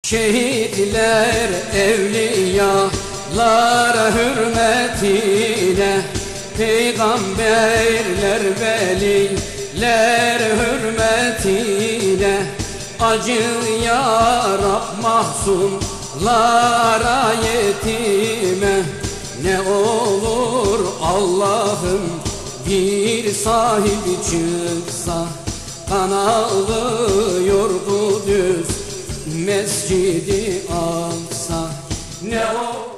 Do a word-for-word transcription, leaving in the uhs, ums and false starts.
Şehitler, evliyalar hürmetine, peygamberler, veliler hürmetine, acı ya Rab mahzunlara, yetime. Ne olur Allah'ım bir sahibi çıksa, kan ağlıyor Kudüs Mescid-i Aksa. Ne olur